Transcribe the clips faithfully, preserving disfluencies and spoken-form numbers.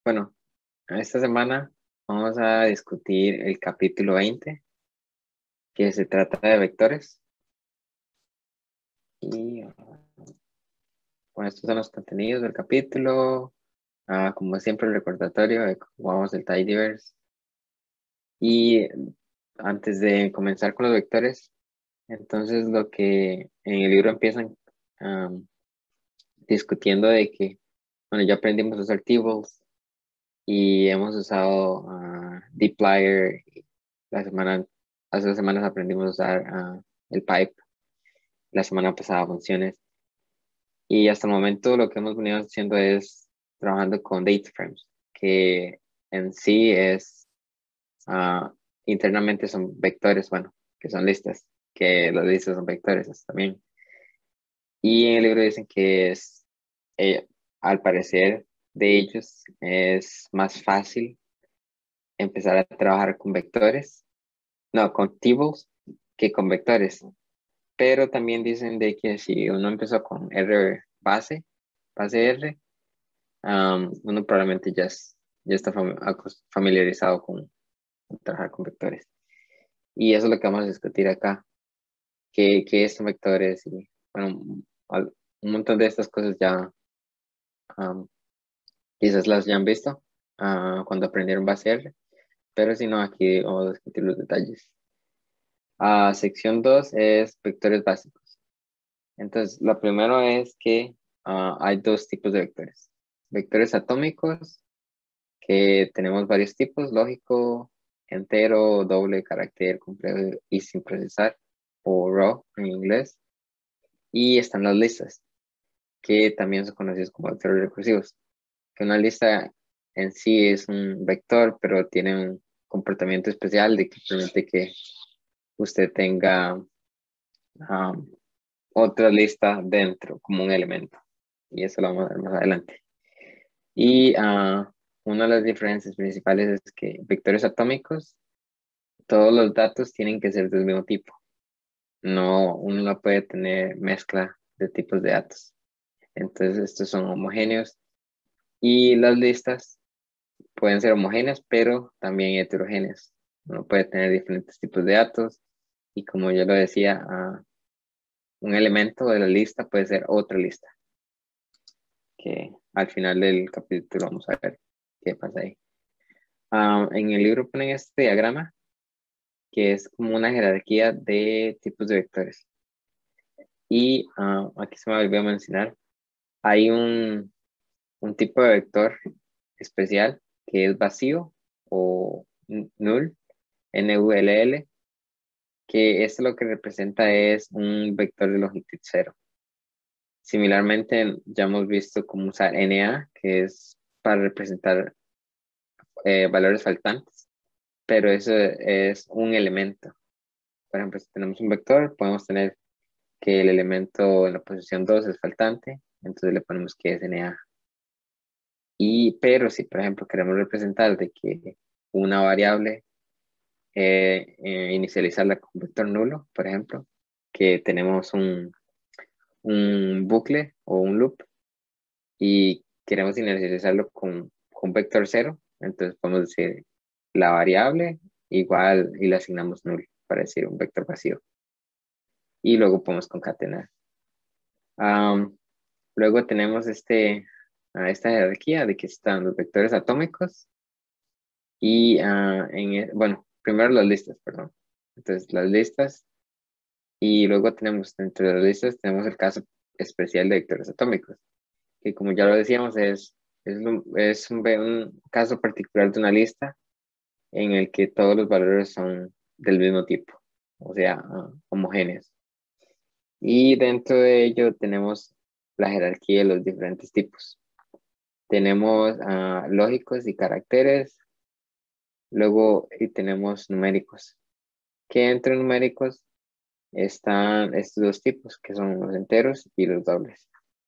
Bueno, esta semana vamos a discutir el capítulo veinte, que se trata de vectores. Y bueno, estos son los contenidos del capítulo. Ah, como siempre, el recordatorio de cómo vamos el tidyverse. Y antes de comenzar con los vectores, entonces lo que en el libro empiezan um, discutiendo de que, bueno, ya aprendimos a usar tables y hemos usado uh, dplyr. La semana, hace dos semanas aprendimos a usar uh, el pipe. La semana pasada funciones. Y hasta el momento lo que hemos venido haciendo es trabajando con data frames, que en sí es, uh, internamente son vectores, bueno, que son listas, que las listas son vectores también. Y en el libro dicen que es, eh, al parecer de ellos, es más fácil empezar a trabajar con vectores, no, con tables que con vectores. Pero también dicen de que si uno empezó con R base, base R, um, uno probablemente ya, es, ya está fam familiarizado con, con trabajar con vectores. Y eso es lo que vamos a discutir acá. ¿Qué, qué son vectores? Y bueno, un montón de estas cosas ya um, quizás las ya han visto uh, cuando aprendieron base R, pero si no, aquí vamos a discutir los detalles. Uh, sección dos es vectores básicos. Entonces, lo primero es que uh, hay dos tipos de vectores. Vectores atómicos, que tenemos varios tipos: lógico, entero, doble, carácter, complejo y sin procesar, o raw en inglés. Y están las listas, que también son conocidos como vectores recursivos. Que una lista en sí es un vector, pero tiene un comportamiento especial de que permite que usted tenga um, otra lista dentro como un elemento. Y eso lo vamos a ver más adelante. Y uh, una de las diferencias principales es que vectores atómicos, todos los datos tienen que ser del mismo tipo. No, uno no puede tener mezcla de tipos de datos. Entonces, estos son homogéneos. Y las listas pueden ser homogéneas, pero también heterogéneas. Uno puede tener diferentes tipos de datos. Y como yo lo decía, uh, un elemento de la lista puede ser otra lista, que al final del capítulo vamos a ver qué pasa ahí. Uh, en el libro ponen este diagrama, que es como una jerarquía de tipos de vectores. Y uh, aquí se me olvidó a mencionar, hay un, un tipo de vector especial que es vacío o null, N U L L, que esto lo que representa es un vector de longitud cero. Similarmente, ya hemos visto cómo usar N A, que es para representar eh, valores faltantes, pero eso es un elemento. Por ejemplo, si tenemos un vector, podemos tener que el elemento en la posición dos es faltante, entonces le ponemos que es N A. Y, pero si, por ejemplo, queremos representar de que una variable, eh, eh, inicializarla con vector nulo, por ejemplo, que tenemos un, un bucle o un loop y queremos inicializarlo con, con vector cero, entonces podemos decir la variable igual y le asignamos null para decir un vector vacío. Y luego podemos concatenar. Um, luego tenemos este, uh, esta jerarquía de que están los vectores atómicos y, uh, en, bueno, primero las listas, perdón. Entonces, las listas, y luego tenemos, dentro de las listas, tenemos el caso especial de vectores atómicos, que como ya lo decíamos, es, es, un, es un, un caso particular de una lista en el que todos los valores son del mismo tipo, o sea, uh, homogéneos. Y dentro de ello tenemos la jerarquía de los diferentes tipos. Tenemos uh, lógicos y caracteres, luego y tenemos numéricos, que entre numéricos están estos dos tipos, que son los enteros y los dobles.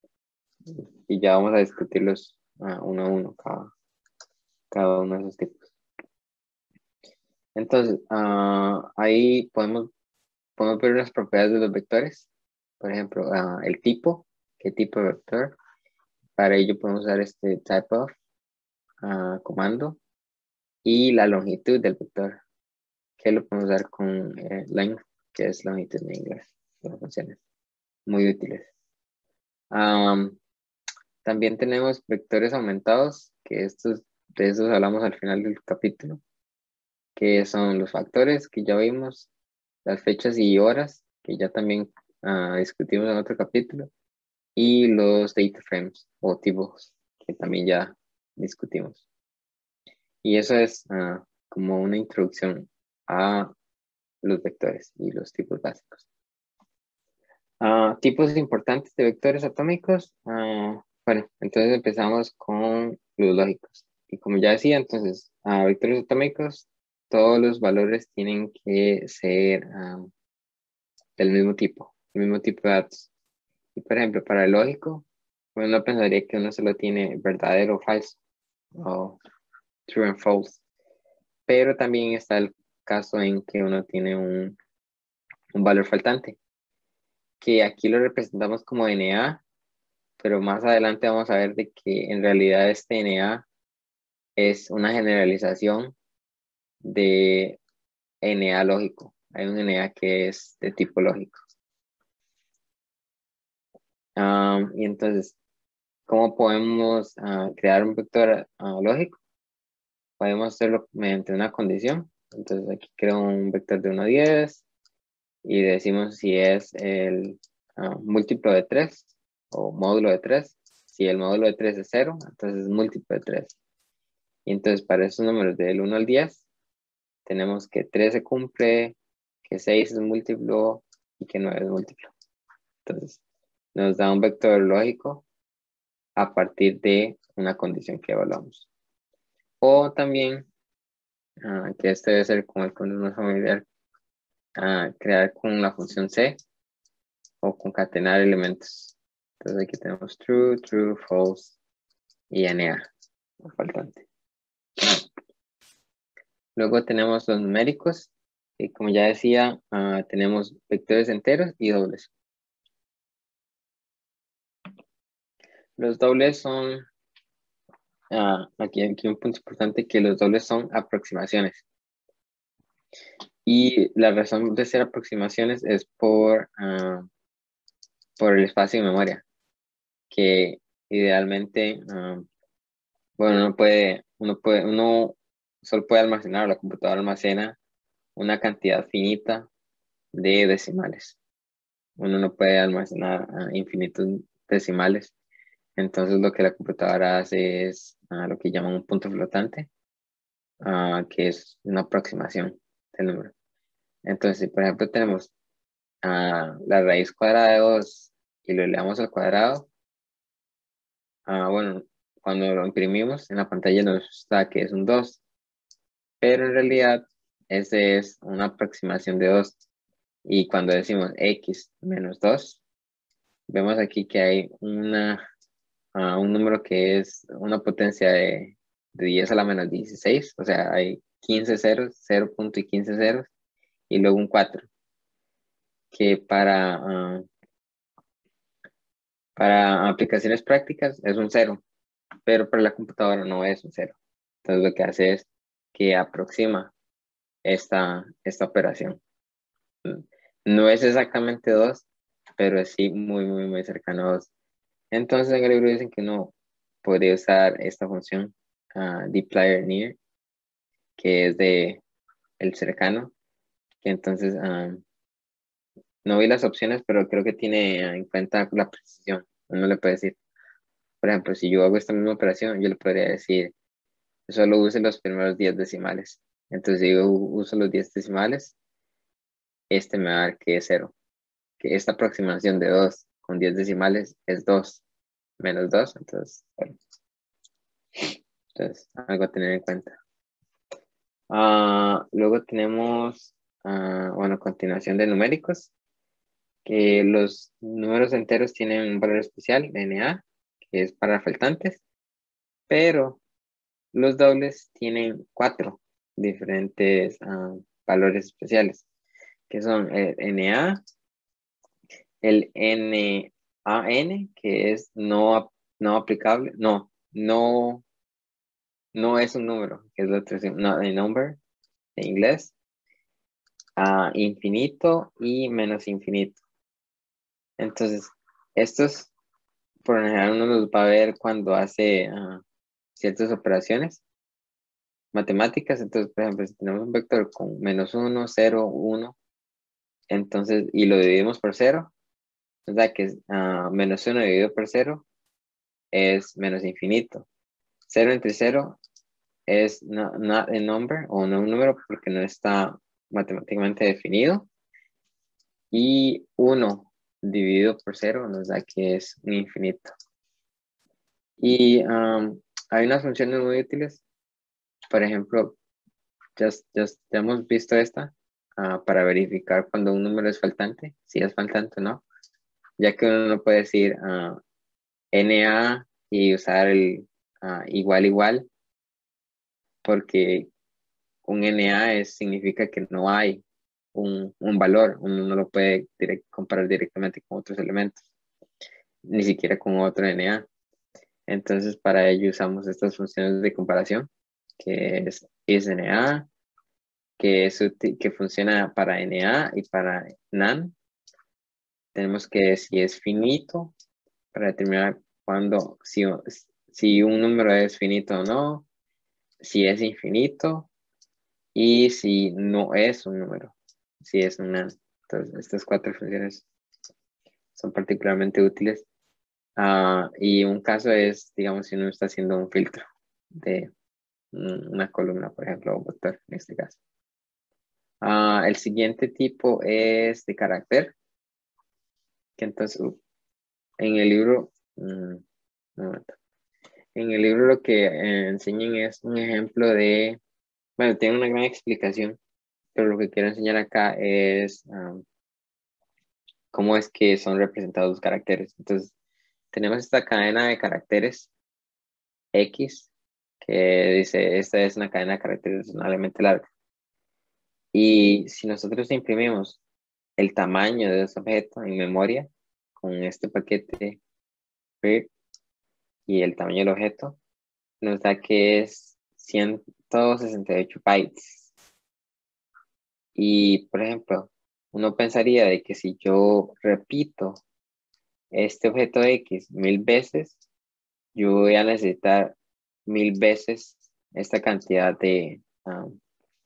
Y ya vamos a discutirlos uh, uno a uno, cada, cada uno de esos tipos. Entonces, uh, ahí podemos, podemos ver las propiedades de los vectores. Por ejemplo, uh, el tipo, qué tipo de vector. Para ello podemos usar este type of. uh, comando y la longitud del vector, que lo podemos dar con eh, length, que es longitud en inglés. Son funciones muy útiles. Um, también tenemos vectores aumentados, que estos, de esos hablamos al final del capítulo, que son los factores que ya vimos, las fechas y horas, que ya también uh, discutimos en otro capítulo, y los data frames o tipos, que también ya discutimos. Y eso es uh, como una introducción a los vectores y los tipos básicos. Uh, tipos importantes de vectores atómicos. Uh, bueno, entonces empezamos con los lógicos. Y como ya decía, entonces, uh, vectores atómicos, todos los valores tienen que ser uh, del mismo tipo, el mismo tipo de datos. Y por ejemplo, para el lógico, uno pensaría que uno solo tiene verdadero o falso, o true and false. Pero también está el caso en que uno tiene un, un valor faltante, que aquí lo representamos como N A, pero más adelante vamos a ver de que en realidad este N A es una generalización de N A lógico. Hay un N A que es de tipo lógico. Um, y entonces, ¿cómo podemos uh, crear un vector uh, lógico? Podemos hacerlo mediante una condición. Entonces aquí creo un vector de uno a diez y decimos si es el uh, múltiplo de tres o módulo de tres. Si el módulo de tres es cero, entonces es múltiplo de tres. Y entonces para esos números del uno al diez, tenemos que tres se cumple, que seis es múltiplo y que nueve es múltiplo. Entonces nos da un vector lógico a partir de una condición que evaluamos. O también, uh, que este debe ser con el que uno es familiar, uh, crear con la función C o concatenar elementos. Entonces aquí tenemos true, true, false y N A, faltante. Luego tenemos los numéricos, y como ya decía, uh, tenemos vectores enteros y dobles. Los dobles son, uh, aquí, aquí un punto importante, que los dobles son aproximaciones. Y la razón de ser aproximaciones es por, uh, por el espacio de memoria, que idealmente, uh, bueno, uno puede, uno puede, uno solo puede almacenar, la computadora almacena una cantidad finita de decimales. Uno no puede almacenar uh, infinitos decimales. Entonces lo que la computadora hace es uh, lo que llaman un punto flotante, uh, que es una aproximación del número. Entonces, si por ejemplo tenemos uh, la raíz cuadrada de dos y lo elevamos al cuadrado, uh, bueno, cuando lo imprimimos en la pantalla nos está que es un dos, pero en realidad ese es una aproximación de dos. Y cuando decimos x menos dos, vemos aquí que hay una, uh, un número que es una potencia de, de diez a la menos dieciséis, o sea, hay quince ceros, cero punto y quince ceros, y luego un cuatro, que para, uh, para aplicaciones prácticas es un cero, pero para la computadora no es un cero. Entonces lo que hace es que aproxima esta, esta operación. No es exactamente dos, pero es sí muy, muy, muy cercano a dos. Entonces en el libro dicen que uno podría usar esta función uh, dplyr near, que es de el cercano, que entonces um, no vi las opciones, pero creo que tiene en cuenta la precisión. Uno le puede decir, por ejemplo, si yo hago esta misma operación, yo le podría decir, solo use los primeros diez decimales. Entonces si yo uso los diez decimales, este me va a dar que es cero. Que esta aproximación de dos con diez decimales es dos menos dos, entonces, bueno. Entonces, algo a tener en cuenta. Uh, luego tenemos, uh, bueno, continuación de numéricos, que los números enteros tienen un valor especial, N A, que es para faltantes, pero los dobles tienen cuatro diferentes uh, valores especiales, que son el N A, el N A N, que es no, no aplicable, no, no no es un número, que es la traducción, not a number en inglés, uh, infinito y menos infinito. Entonces, estos por lo general uno los va a ver cuando hace uh, ciertas operaciones matemáticas. Entonces, por ejemplo, si tenemos un vector con menos uno, cero, uno, entonces, y lo dividimos por cero, o sea que uh, menos uno dividido por cero es menos infinito. cero entre cero es no, not a number o no un número porque no está matemáticamente definido. Y uno dividido por cero nos da que es un infinito. Y um, hay unas funciones muy útiles. Por ejemplo, ya, ya, ya hemos visto esta uh, para verificar cuando un número es faltante, si es faltante o no. Ya que uno no puede decir uh, N A y usar el uh, igual igual, porque un N A es, significa que no hay un, un valor, uno no lo puede direct, comparar directamente con otros elementos, ni siquiera con otro N A. Entonces, para ello usamos estas funciones de comparación, que es isNA, que, es que funciona para N A y para nan. Tenemos que si es finito, para determinar cuándo, si, si un número es finito o no, si es infinito, y si no es un número, si es un nan. Entonces, estas cuatro funciones son particularmente útiles. Uh, y un caso es, digamos, si uno está haciendo un filtro de una columna, por ejemplo, o un vector en este caso. Uh, el siguiente tipo es de carácter, que entonces uh, en el libro, um, un momento. En el libro lo que eh, enseñan es un ejemplo de, bueno, tiene una gran explicación, pero lo que quiero enseñar acá es um, cómo es que son representados los caracteres. Entonces, tenemos esta cadena de caracteres X, que dice, esta es una cadena de caracteres razonablemente larga. Y si nosotros imprimimos el tamaño de ese objeto en memoria con este paquete y el tamaño del objeto, nos da que es ciento sesenta y ocho bytes. Y, por ejemplo, uno pensaría de que si yo repito este objeto X mil veces, yo voy a necesitar mil veces esta cantidad de, um,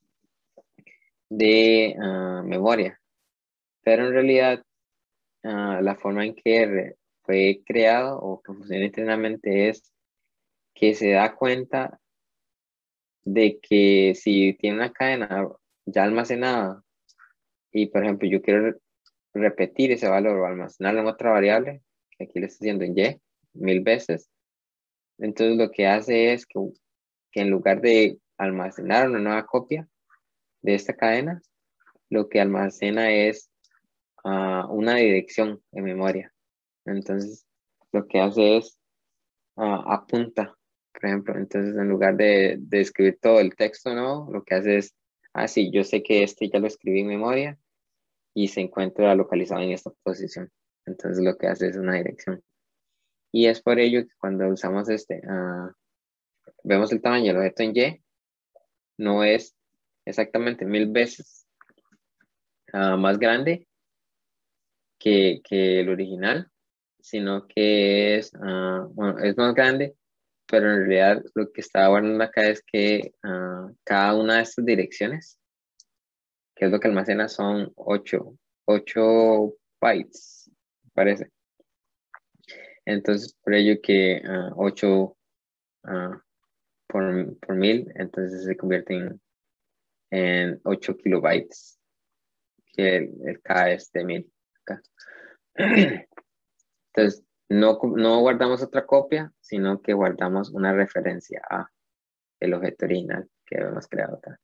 de uh, memoria. Pero en realidad, uh, la forma en que fue creado o que funciona internamente es que se da cuenta de que si tiene una cadena ya almacenada y, por ejemplo, yo quiero repetir ese valor o almacenarlo en otra variable, que aquí le estoy diciendo en Y, mil veces, entonces lo que hace es que, que en lugar de almacenar una nueva copia de esta cadena, lo que almacena es uh, una dirección en memoria. Entonces, lo que hace es uh, apunta, por ejemplo. Entonces, en lugar de, de escribir todo el texto, ¿no? Lo que hace es, ah, sí, yo sé que este ya lo escribí en memoria y se encuentra localizado en esta posición. Entonces, lo que hace es una dirección. Y es por ello que cuando usamos este, uh, vemos el tamaño del objeto en Y, no es exactamente mil veces uh, más grande que, que el original, sino que es, uh, bueno, es más grande, pero en realidad lo que está guardando acá es que uh, cada una de estas direcciones, que es lo que almacena, son ocho bytes, parece. Entonces, por ello que uh, ocho uh, por, por mil, entonces se convierte en, en ocho kilobytes, que el, el K es de mil. Acá. Entonces, no, no guardamos otra copia, sino que guardamos una referencia a el objeto original que hemos creado acá.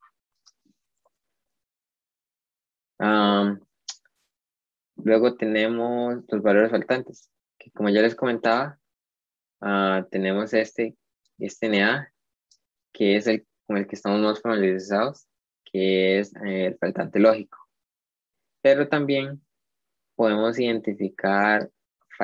Um, luego tenemos los valores faltantes, que como ya les comentaba, uh, tenemos este, este N A, que es el con el que estamos más familiarizados, que es eh, el faltante lógico. Pero también podemos identificar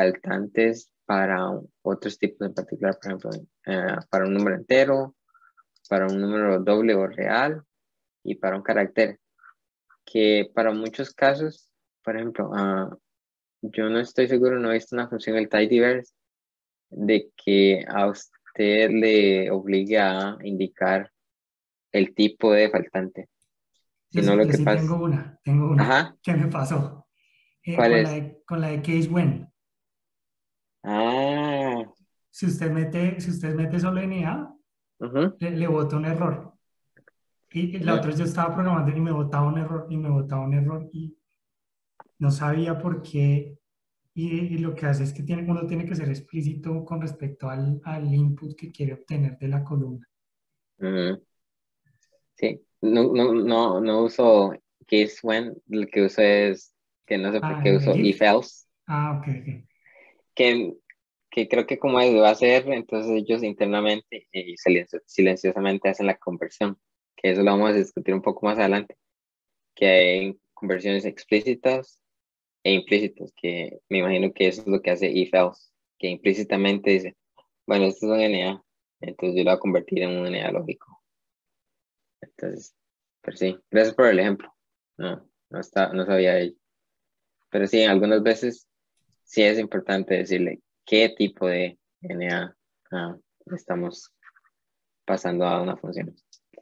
faltantes para otros tipos en particular, por ejemplo, uh, para un número entero para un número doble o real y para un carácter. Que para muchos casos, por ejemplo, uh, yo no estoy seguro, no he visto una función del tidyverse de que a usted le obligue a indicar el tipo de faltante. Yo Sino sí, lo yo que sí pasa. tengo una, tengo una. Ajá, ¿Qué me pasó? Eh, ¿cuál con la es? de, con la de case when. Ah, Si usted mete, si usted mete solo N A, ujú, le, le bota un error. Y, y la ujú, otra yo estaba programando y me botaba un error y me botaba un error y no sabía por qué. Y, y lo que hace es que tiene, uno tiene que ser explícito con respecto al, al input que quiere obtener de la columna. ujú. Sí, no, no, no, no uso case when, lo que uso es, que no sé por Ah, qué el uso if if. else, Ah, ok, ok. que, que creo que como es va a ser, entonces ellos internamente y silencio- silenciosamente hacen la conversión, que eso lo vamos a discutir un poco más adelante, que hay conversiones explícitas e implícitas, que me imagino que eso es lo que hace if else, que implícitamente dice, bueno, esto es un N A, entonces yo lo voy a convertir en un N A lógico. Entonces, pero sí, gracias por el ejemplo. No, no, está, no sabía ello. Pero sí, algunas veces sí es importante decirle qué tipo de N A ah, estamos pasando a una función.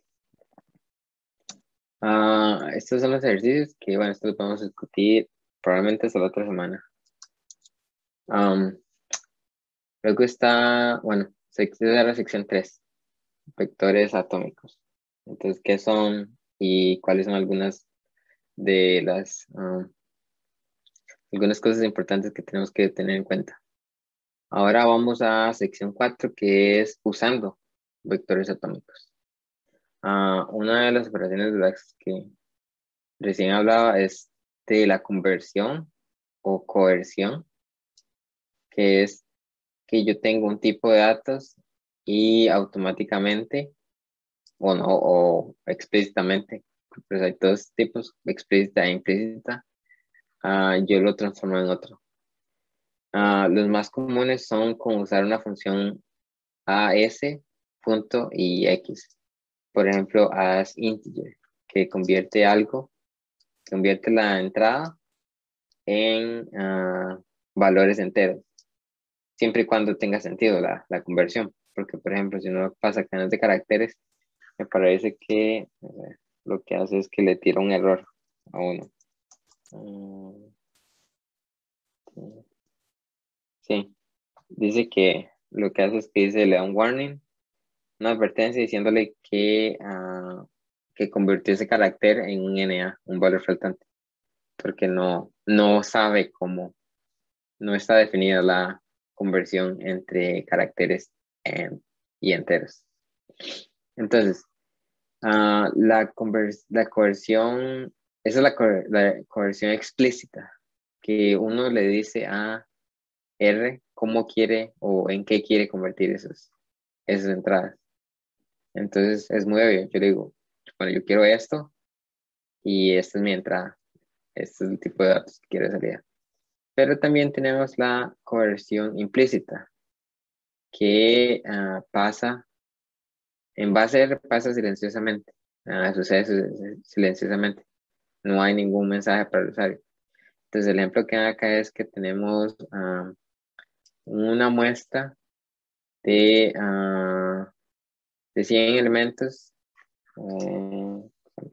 Ah, estos son los ejercicios que, bueno, estos los vamos a discutir probablemente hasta la otra semana. Um, luego está, bueno, se queda la sección tres, vectores atómicos. Entonces, ¿qué son y cuáles son algunas de las, um, algunas cosas importantes que tenemos que tener en cuenta? Ahora vamos a sección cuatro, que es usando vectores atómicos. Ah, una de las operaciones de las que recién hablaba es de la conversión o coerción, que es que yo tengo un tipo de datos y automáticamente, o no, o explícitamente, pues hay dos tipos, explícita e implícita, ah, yo lo transformo en otro. Ah, los más comunes son con usar una función as, punto y x. Por ejemplo, as integer, que convierte algo, convierte la entrada en uh, valores enteros, siempre y cuando tenga sentido la, la conversión. Porque, por ejemplo, si uno pasa cadenas de caracteres, me parece que eh, lo que hace es que le tira un error a uno. Uh, sí, dice que lo que hace es que dice, le da un warning, una advertencia diciéndole que, uh, que convirtió ese carácter en un N A, un valor faltante, porque no, no sabe cómo, no está definida la conversión entre caracteres en, y enteros. Entonces, uh, la, convers la conversión, esa es la, co la conversión explícita, que uno le dice a R cómo quiere o en qué quiere convertir esos, esas entradas. Entonces, es muy obvio. Yo le digo, bueno, yo quiero esto y esta es mi entrada. Este es el tipo de datos que quiero salir. Pero también tenemos la conversión implícita, que uh, pasa, en base a R pasa silenciosamente, uh, sucede silenciosamente. No hay ningún mensaje para el usuario. Entonces, el ejemplo que hay acá es que tenemos uh, una muestra de, uh, de cien elementos. Uh,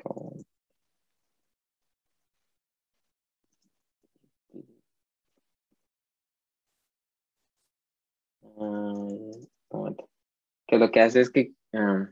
uh, que lo que hace es que um,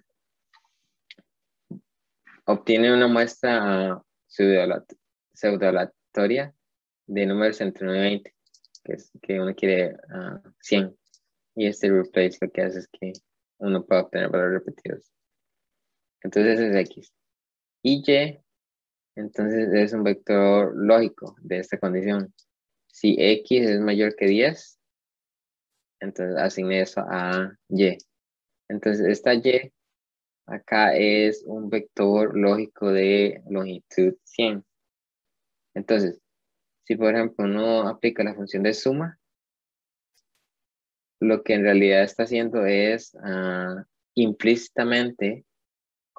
obtiene una muestra uh, pseudo-aleatoria de números entre nueve y veinte, que, es, que uno quiere uh, cien. Y este replace lo que hace es que uno puede obtener valores repetidos. Entonces ese es X. Y Y, entonces es un vector lógico de esta condición. Si X es mayor que diez, entonces asigne eso a Y. Entonces esta Y acá es un vector lógico de longitud cien. Entonces, si por ejemplo uno aplica la función de suma, lo que en realidad está haciendo es uh, implícitamente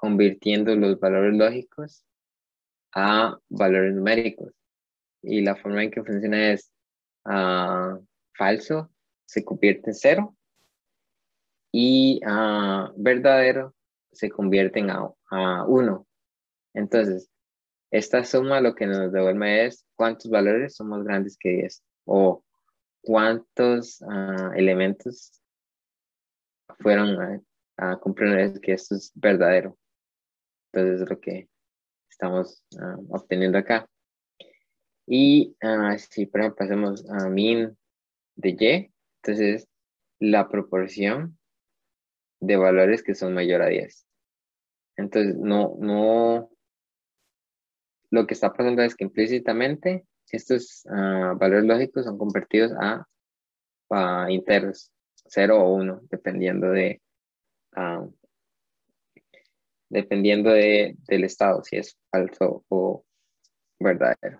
convirtiendo los valores lógicos a valores numéricos. Y la forma en que funciona es uh, falso se convierte en cero y uh, verdadero se convierte en a, a uno. Entonces, esta suma lo que nos devuelve es cuántos valores son más grandes que diez o cuántos uh, elementos fueron a, a comprender que esto es verdadero. Entonces es lo que estamos uh, obteniendo acá. Y uh, si por ejemplo hacemos uh, min de y, entonces la proporción de valores que son mayor a diez. Entonces no, no, lo que está pasando es que implícitamente estos uh, valores lógicos son convertidos a, a enteros, cero o uno, dependiendo de uh, dependiendo de, del estado, si es falso o verdadero.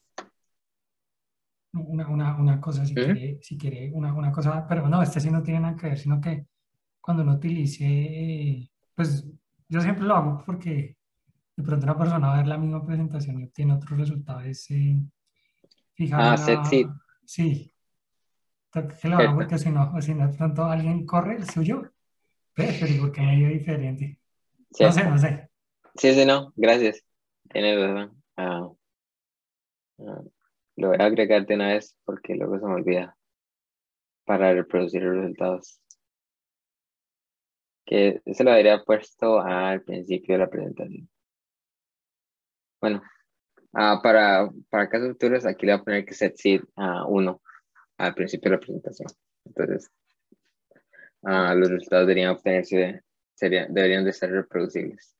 Una, una, una cosa, si ¿Mm? quiere, si quiere, una, una cosa, pero no, este sí no tiene nada que ver, sino que cuando uno utilice, pues yo siempre lo hago porque de pronto una persona va a ver la misma presentación y obtiene otro resultado, es eh, fijar Ah, set seed, una, sí, toca que lo haga cierto. porque si no, si no de pronto alguien corre el suyo, ve, pero ¿y por qué me dio diferente? No sé, Cierto. no sé. Sí, sí, no, gracias. Tienes razón. Ah, ah, lo voy a agregar de una vez porque luego se me olvida para reproducir los resultados. Que se lo habría puesto al principio de la presentación. Bueno, ah, para, para casos futuros, aquí le voy a poner que set seed a uno al principio de la presentación. Entonces, ah, los resultados deberían obtenerse, serían, deberían de ser reproducibles.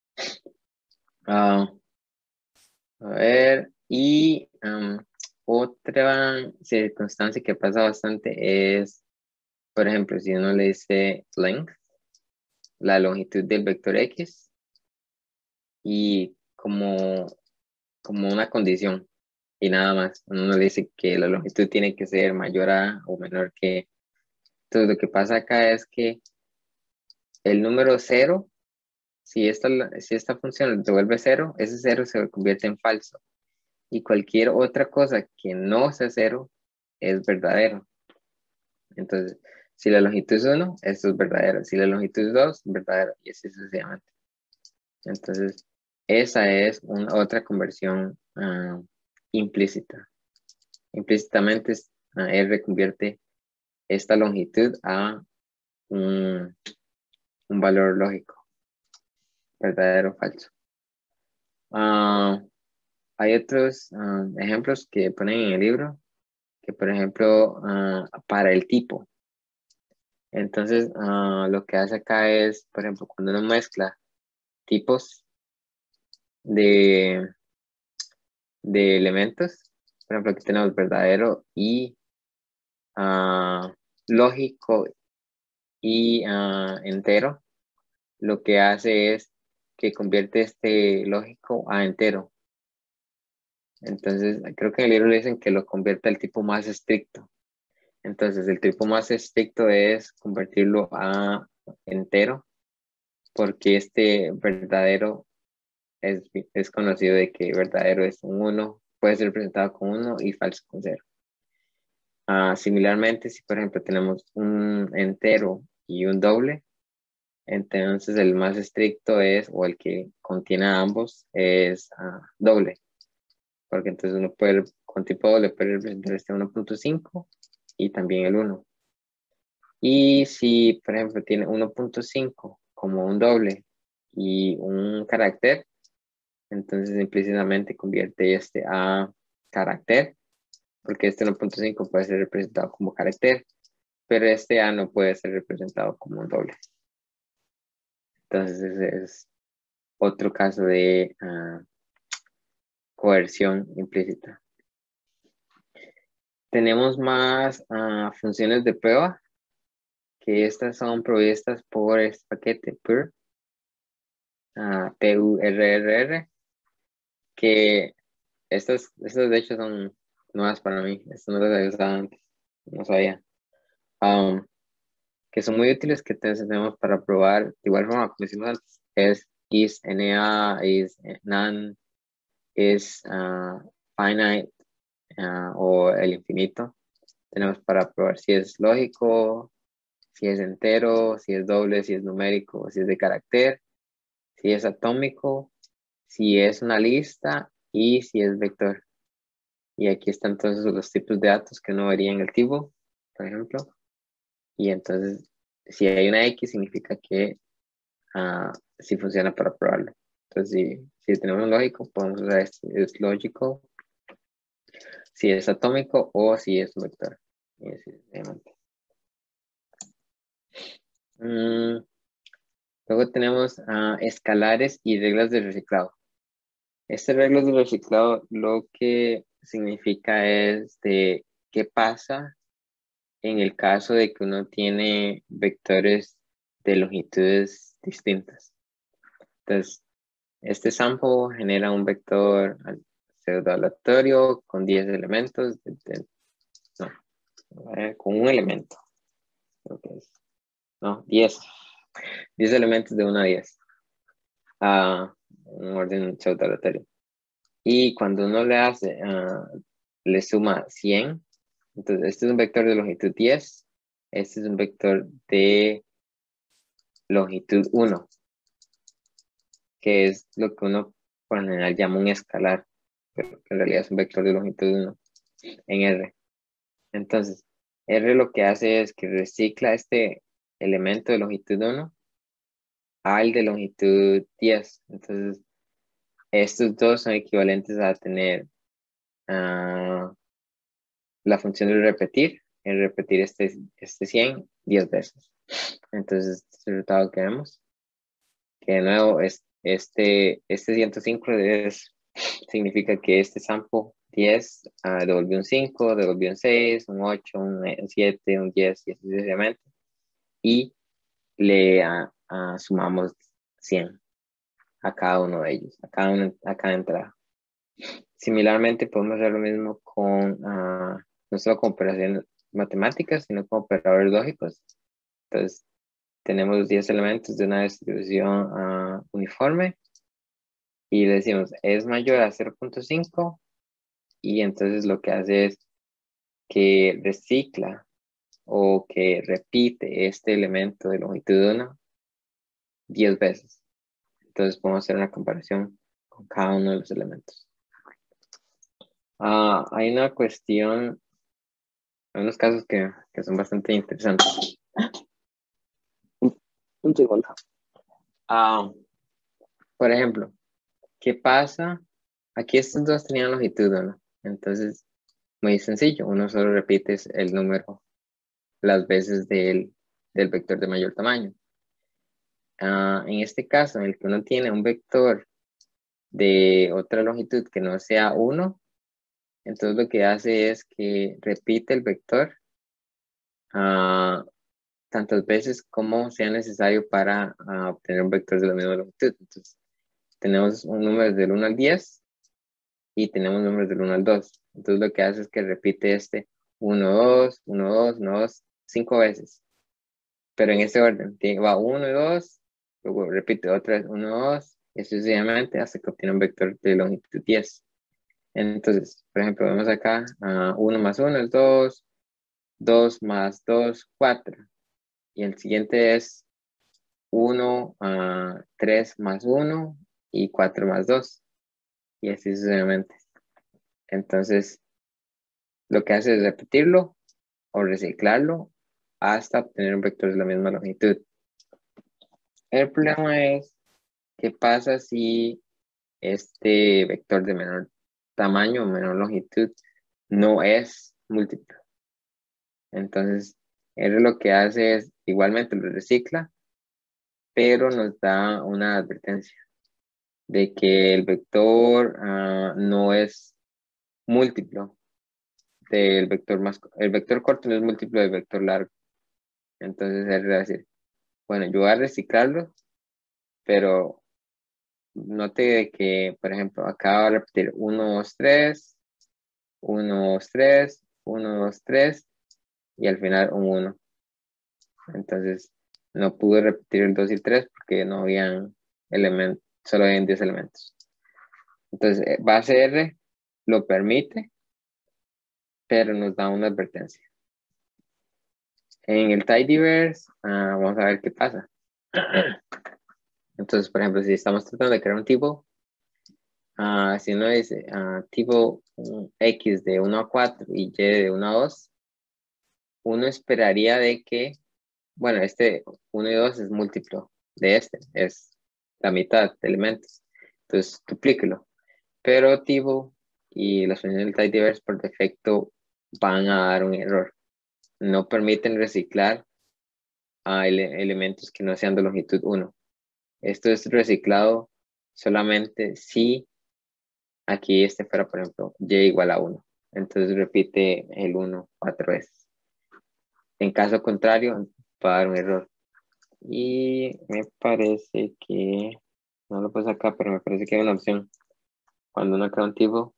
Ah, a ver, y um, otra circunstancia que pasa bastante es, por ejemplo, si uno le dice length, la longitud del vector X, y como, como una condición, y nada más. Uno le dice que la longitud tiene que ser mayor a o menor que. Entonces, lo que pasa acá es que el número cero, si esta, si esta función devuelve cero, ese cero se convierte en falso. Y cualquier otra cosa que no sea cero es verdadero. Entonces, si la longitud es uno, esto es verdadero. Si la longitud es dos, verdadero. Y así sucesivamente. Entonces, esa es una, otra conversión uh, implícita. Implícitamente, uh, R convierte esta longitud a un, un valor lógico, verdadero o falso. Uh, hay otros uh, ejemplos que ponen en el libro, que por ejemplo, uh, para el tipo. Entonces, uh, lo que hace acá es, por ejemplo, cuando uno mezcla tipos de, de elementos, por ejemplo, aquí tenemos verdadero y uh, lógico y uh, entero, lo que hace es que convierte este lógico a entero. Entonces, creo que en el libro le dicen que lo convierte al tipo más estricto. Entonces, el tipo más estricto es convertirlo a entero, porque este verdadero es, es conocido de que verdadero es un uno, puede ser representado con uno y falso con cero. Uh, similarmente, si por ejemplo tenemos un entero y un doble, entonces el más estricto es, o el que contiene a ambos, es uh, doble. Porque entonces uno puede, con tipo doble, puede representar este uno punto cinco y también el uno. Y si, por ejemplo, tiene uno punto cinco como un doble y un carácter, entonces implícitamente convierte este a carácter, porque este uno punto cinco puede ser representado como carácter, pero este A no puede ser representado como un doble. Entonces ese es otro caso de uh, coerción implícita. Tenemos más uh, funciones de prueba, que estas son provistas por este paquete pur, uh, P U R R R, que estas, estas de hecho son nuevas para mí, estas no las había usado antes, no sabía. Um, que son muy útiles, que tenemos para probar, de igual forma, como decimos antes, es is N A, is none, is uh, finite uh, o el infinito. Tenemos para probar si es lógico, si es entero, si es doble, si es numérico, si es de carácter, si es atómico, si es una lista y si es vector. Y aquí están entonces los tipos de datos que uno vería en el tipo, por ejemplo. Y entonces, si hay una X, significa que uh, sí funciona para probarlo. Entonces, si, si tenemos un lógico, podemos usar este, es lógico, si es atómico o si es un vector. Y así, obviamente. Mm, luego tenemos uh, escalares y reglas de reciclado. Estas reglas de reciclado lo que significa es de qué pasa en el caso de que uno tiene vectores de longitudes distintas. Entonces, este sample genera un vector pseudo aleatorio con diez elementos, de, de, no, eh, con un elemento. Creo que es, no, diez. diez elementos de uno a diez. A uh, un orden pseudo aleatorio. Y cuando uno le hace, uh, le suma cien, entonces este es un vector de longitud diez, este es un vector de longitud uno, que es lo que uno por lo general llama un escalar, pero que en realidad es un vector de longitud uno en R. Entonces, R lo que hace es que recicla este elemento de longitud uno al de longitud diez. Entonces, estos dos son equivalentes a tener uh, la función de repetir, en repetir este, este cien diez veces. Entonces, este es el resultado que vemos. Que de nuevo, es, este, este ciento cinco es, significa que este sample diez uh, devolvió un cinco, devolvió un seis, un ocho, un siete, un diez y así sucesivamente. Y le uh, uh, sumamos cien a cada uno de ellos, a cada, uno, a cada entrada. Similarmente, podemos hacer lo mismo con uh, no solo con operaciones matemáticas, sino con operadores lógicos. Entonces, tenemos diez elementos de una distribución uh, uniforme y le decimos es mayor a cero punto cinco y entonces lo que hace es que recicla o que repite este elemento de longitud uno diez veces. Entonces podemos hacer una comparación con cada uno de los elementos. Uh, hay una cuestión, hay unos casos que, que son bastante interesantes. Un, un segundo. Uh, por ejemplo, ¿qué pasa? Aquí estos dos tenían longitud uno. Entonces, muy sencillo. Uno solo repite el número las veces del, del vector de mayor tamaño. Uh, en este caso, en el que uno tiene un vector de otra longitud que no sea uno, entonces lo que hace es que repite el vector uh, tantas veces como sea necesario para uh, obtener un vector de la misma longitud. Entonces, tenemos un número del uno al diez y tenemos números del uno al dos. Entonces, lo que hace es que repite este uno, dos, uno, dos, uno, dos, cinco veces. Pero en ese orden, va uno y dos, luego repite otra vez uno, dos, y sucesivamente hasta que obtiene un vector de longitud diez. Entonces, por ejemplo, vemos acá, uh, uno más uno es dos, dos más dos, cuatro. Y el siguiente es uno, uh, tres más uno y cuatro más dos. Y así sucesivamente. Entonces, lo que hace es repetirlo o reciclarlo hasta obtener un vector de la misma longitud. El problema es qué pasa si este vector de menor tamaño o menor longitud no es múltiplo. Entonces, él lo que hace es igualmente lo recicla, pero nos da una advertencia de que el vector uh, no es múltiplo del vector más, el vector corto no es múltiplo del vector largo. Entonces él va a decir, bueno, yo voy a reciclarlo, pero note que, por ejemplo, acá va a repetir uno, dos, tres, uno, dos, tres, uno, dos, tres y al final un uno. Entonces no pude repetir el dos y el tres porque no habían elemento, solo en diez elementos. Entonces, eh, base R lo permite, pero nos da una advertencia. En el tidyverse, uh, vamos a ver qué pasa. Entonces, por ejemplo, si estamos tratando de crear un tipo, uh, si uno dice uh, tipo um, X de uno a cuatro y Y de uno a dos, uno esperaría de que, bueno, este uno y dos es múltiplo de este, es la mitad de elementos. Entonces, duplíquelo. Pero tipo y las funciones del tidyverse por defecto van a dar un error. No permiten reciclar a ele elementos que no sean de longitud uno. Esto es reciclado solamente si aquí este fuera, por ejemplo, Y igual a uno. Entonces repite el uno cuatro veces. En caso contrario, va a dar un error. Y me parece que, no lo puse acá, pero me parece que hay una opción. Cuando uno crea un tipo,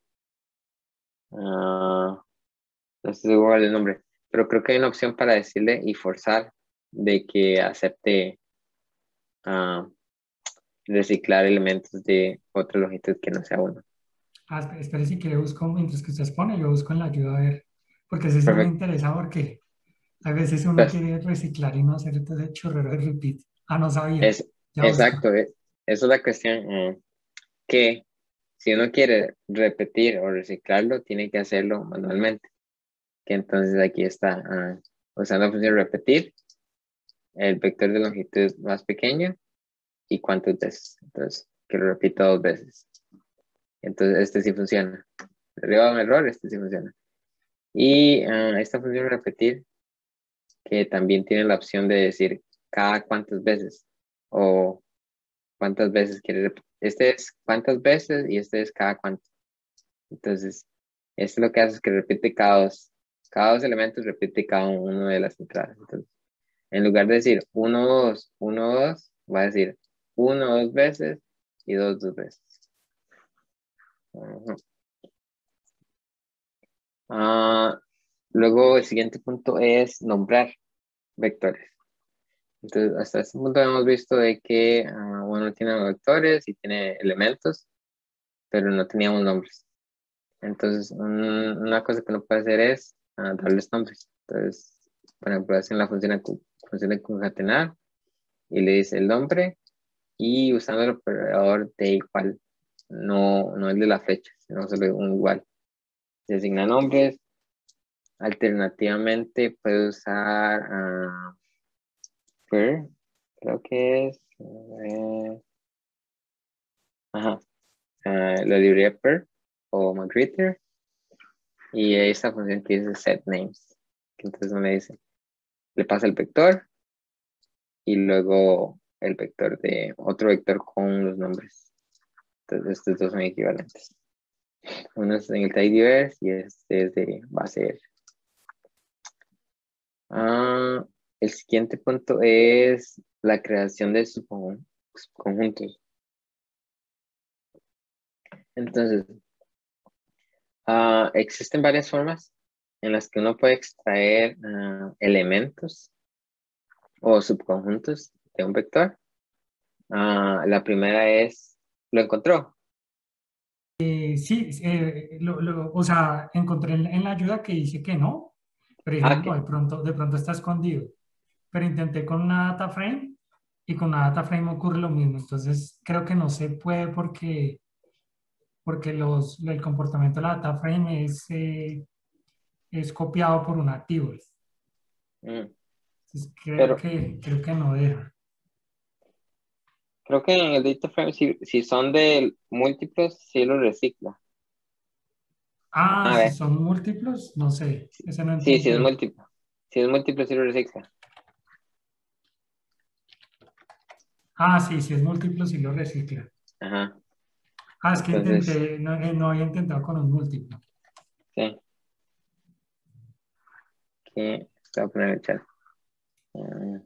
uh, no estoy seguro del nombre, pero creo que hay una opción para decirle y forzar de que acepte uh, reciclar elementos de otra longitud que no sea uno. Ah, esp- espere si quiere busco, mientras que usted pone, yo busco en la ayuda a ver, porque ese sí me Perfecto. interesa porque a veces uno Pues, quiere reciclar y no hacer entonces chorrero de repeat. Ah, no sabía. es, Ya busco. exacto, eh, eso es la cuestión, eh, que si uno quiere repetir o reciclarlo, tiene que hacerlo manualmente. Que entonces aquí está, uh, usando la función repetir, el vector de longitud más pequeño y cuántas veces. Entonces, que lo repita dos veces. Entonces, este sí funciona. Arriba un error, este sí funciona. Y uh, esta función repetir, que también tiene la opción de decir cada cuántas veces o cuántas veces quiere repetir. Este es cuántas veces y este es cada cuánto. Entonces, esto lo que hace es que repite cada dos. Cada dos elementos repite cada uno de las entradas. Entonces, en lugar de decir uno, dos, uno, dos, va a decir uno, dos veces y dos, dos veces. Uh-huh. Uh, luego, el siguiente punto es nombrar vectores. Entonces, hasta este punto hemos visto de que uh, uno tiene vectores y tiene elementos, pero no teníamos nombres. Entonces, un, una cosa que uno puede hacer es uh, darles nombres. Entonces, por ejemplo, hacen la función, función de concatenar y le dice el nombre y usando el operador de igual, no, no el de la fecha, sino solo un igual. Se asigna nombres. Alternativamente puede usar uh, per, creo que es, eh, ajá, uh, la librería per o magrittr y esta función que dice set names, que entonces uno le dice, le pasa el vector y luego el vector de otro vector con los nombres. Entonces estos dos son equivalentes. Uno es en el tidyverse y este es de base R. Ah, el siguiente punto es la creación de subconjuntos. Entonces, uh, existen varias formas en las que uno puede extraer uh, elementos o subconjuntos de un vector. Uh, la primera es, ¿lo encontró? Eh, sí, eh, lo- lo- o sea, encontré en, en la ayuda que dice que no, pero dije, Ah, no, que de pronto, de pronto está escondido. Pero intenté con una data frame y con una data frame ocurre lo mismo. Entonces, creo que no se puede porque, porque los, el comportamiento de la data frame es, eh, es copiado por un activo. mm, Entonces, creo pero que, creo que no deja. creo que en el data frame, si, si son de múltiplos, sí lo recicla. Ah, A si ver, son múltiplos, no sé, ese no sí, si es entendió. múltiplo. Si es múltiplo, sí lo recicla. Ah, sí, si es múltiplo, sí lo recicla. Ajá. Ah, es que Entonces, intenté, no, eh, no había intentado con un múltiplo. sí, que te voy a poner en el chat. Ah,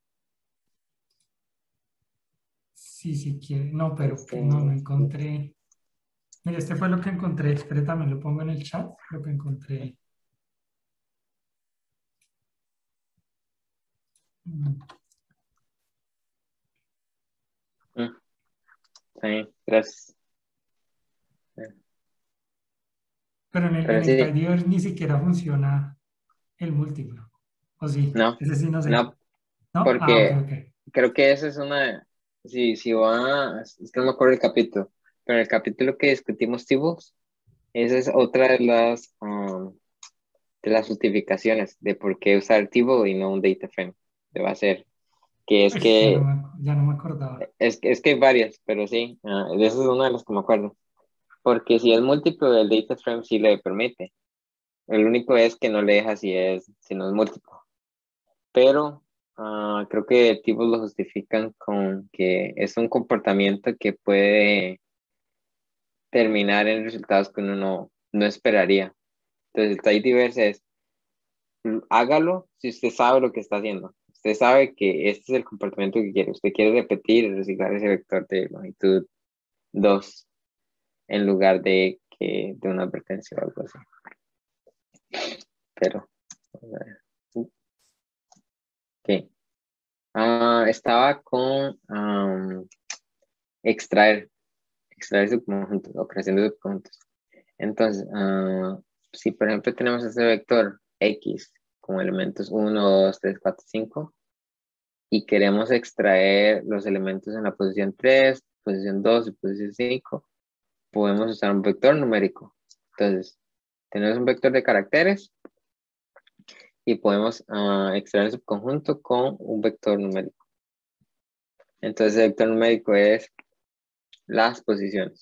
Sí, sí quiere. No, pero este, no, no encontré. Mira, este fue lo que encontré. Espera, también lo pongo en el chat. Lo que encontré. Mm, mm. Sí, gracias. Pero en el, Pero en el sí, tidyverse ni siquiera funciona el múltiplo. ¿O sí? no, Ese sí no sé. no, ¿No? Ah, ok, porque ok. creo que esa es una, si, si va, es que no me acuerdo el capítulo, pero el capítulo que discutimos tipos, esa es otra de las, um, de las justificaciones de por qué usar Tivo y no un data frame. Te va a ser que es Uy, ya no que, me, ac- ya no me acordaba. es, que- es que hay varias, pero sí, ah, de eso es una de las que me acuerdo. Porque si es múltiplo, el data frame sí le permite. El único es que no le deja si es, si no es múltiplo. Pero ah, creo que tipos lo justifican con que es un comportamiento que puede terminar en resultados que uno no, no esperaría. Entonces, el tidyverse es hágalo si usted sabe lo que está haciendo. Usted sabe que este es el comportamiento que quiere. Usted quiere repetir y reciclar ese vector de longitud dos en lugar de que de una advertencia o algo así. Pero, a ver. Ok. Ah, estaba con um, extraer, extraer subconjuntos o creación de subconjuntos. Entonces, uh, si por ejemplo tenemos este vector X con elementos uno, dos, tres, cuatro, cinco, y queremos extraer los elementos en la posición tres, posición dos y posición cinco, podemos usar un vector numérico. Entonces, tenemos un vector de caracteres y podemos uh, extraer el subconjunto con un vector numérico. Entonces, el vector numérico es las posiciones.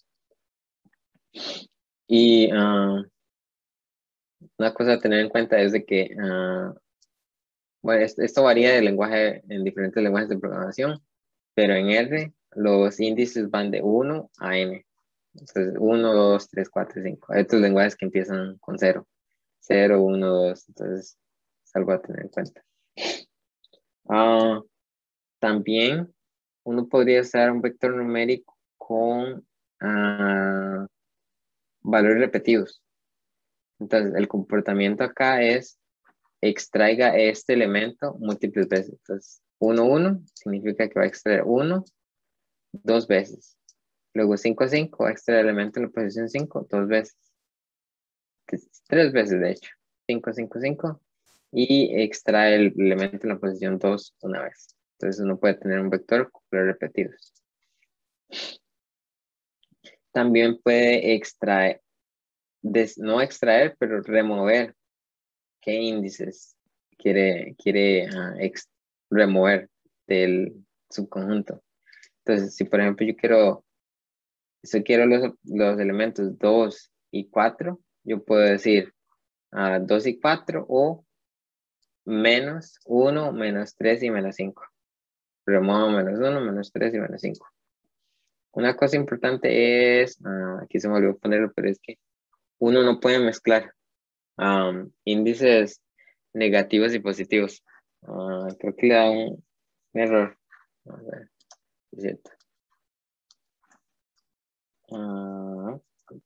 Y uh, una cosa a tener en cuenta es de que, uh, bueno, esto, esto varía de lenguaje en diferentes lenguajes de programación, pero en R los índices van de uno a n. Entonces, uno, dos, tres, cuatro, cinco. Hay otros lenguajes que empiezan con cero. cero, uno, dos. Entonces, es algo a tener en cuenta. Uh, también uno podría usar un vector numérico con uh, valores repetidos. Entonces, el comportamiento acá es extraiga este elemento múltiples veces. Entonces, uno, uno significa que va a extraer uno dos veces. Luego cinco, cinco va a extraer el elemento en la posición cinco dos veces. Tres veces, de hecho. cinco, cinco, cinco. Y extrae el elemento en la posición dos una vez. Entonces uno puede tener un vector con valores repetidos. También puede extraer, des, no extraer, pero remover qué índices quiere, quiere uh, ex, remover del subconjunto. Entonces, si por ejemplo yo quiero, si quiero los, los elementos dos y cuatro, yo puedo decir uh, dos y cuatro o menos uno, menos tres y menos cinco. Remuevo menos uno, menos tres y menos cinco. Una cosa importante es, uh, aquí se me olvidó ponerlo, pero es que uno no puede mezclar um, índices negativos y positivos. Uh, creo que le da un, un error. A ver, es cierto. Uh,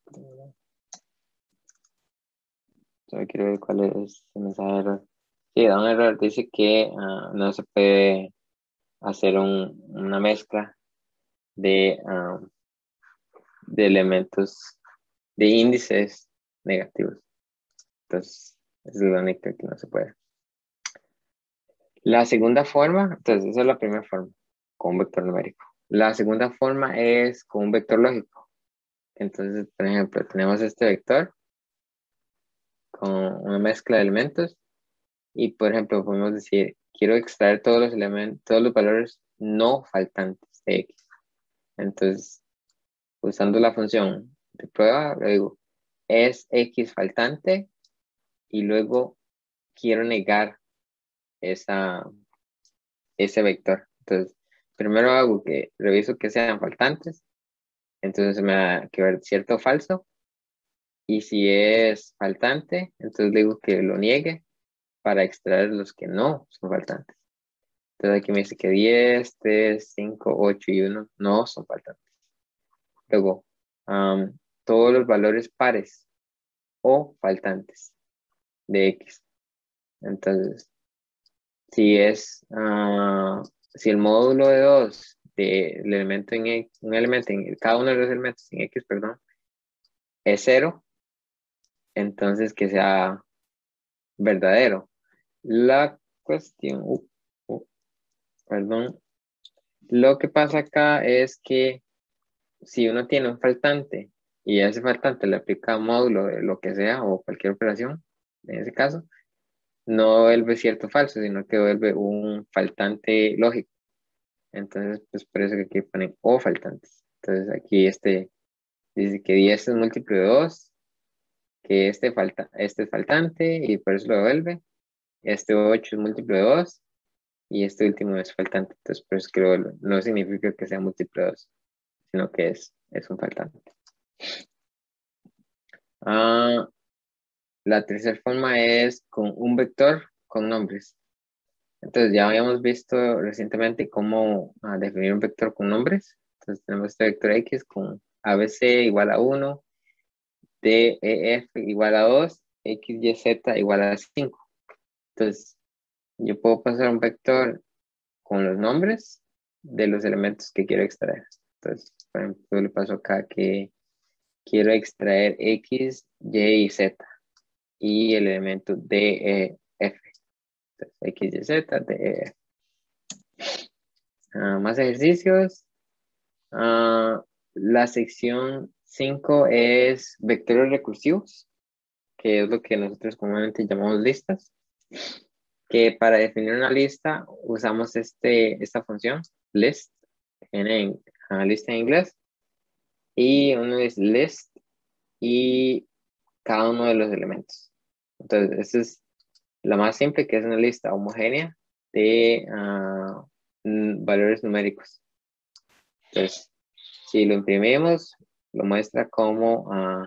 solo quiero ver cuál es el mensaje de error. Sí, da un error. Dice que uh, no se puede hacer un, una mezcla de, um, de elementos, de índices negativos. Entonces, esa es la única que no se puede. La segunda forma, entonces, esa es la primera forma, con un vector numérico. La segunda forma es con un vector lógico. Entonces, por ejemplo, tenemos este vector con una mezcla de elementos y, por ejemplo, podemos decir, quiero extraer todos los elementos, todos los valores no faltantes de X. Entonces, usando la función de prueba, le digo, es X faltante y luego quiero negar esa, ese vector. Entonces, primero hago que reviso que sean faltantes, entonces me da que ver cierto o falso, y si es faltante, entonces digo que lo niegue para extraer los que no son faltantes. Entonces aquí me dice que diez, tres, cinco, ocho y uno no son faltantes. Luego, um, todos los valores pares o faltantes de X. Entonces, si es, uh, si el módulo de dos de, el elemento en X, un elemento en cada uno de los elementos en X, perdón, es cero, entonces que sea verdadero. La cuestión, uh, uh, perdón, lo que pasa acá es que si uno tiene un faltante y a ese faltante le aplica un módulo de lo que sea o cualquier operación, en ese caso, no vuelve cierto o falso, sino que vuelve un faltante lógico. Entonces, pues por eso que aquí ponen o faltantes. Entonces aquí este dice que diez es múltiplo de dos, que este, falta, este es faltante y por eso lo devuelve. Este ocho es múltiplo de dos y este último es faltante. Entonces por eso que lo devuelve. No significa que sea múltiplo de dos, sino que es, es un faltante. Ah, la tercera forma es con un vector con nombres. Entonces ya habíamos visto recientemente cómo ah, definir un vector con nombres. Entonces tenemos este vector X con A B C igual a uno, D E F igual a dos, X Y Z igual a cinco. Entonces yo puedo pasar un vector con los nombres de los elementos que quiero extraer. Entonces, por ejemplo, yo le paso acá que quiero extraer X, Y y Z y el elemento D E F. Entonces, X, Y, Z, D E F. Uh, más ejercicios. Uh, la sección cinco es vectores recursivos, que es lo que nosotros comúnmente llamamos listas, que para definir una lista usamos este, esta función, list, en uh, lista en inglés, y uno es list y cada uno de los elementos. Entonces, esta es la más simple, que es una lista homogénea de uh, valores numéricos. Entonces, si lo imprimimos, lo muestra como, uh,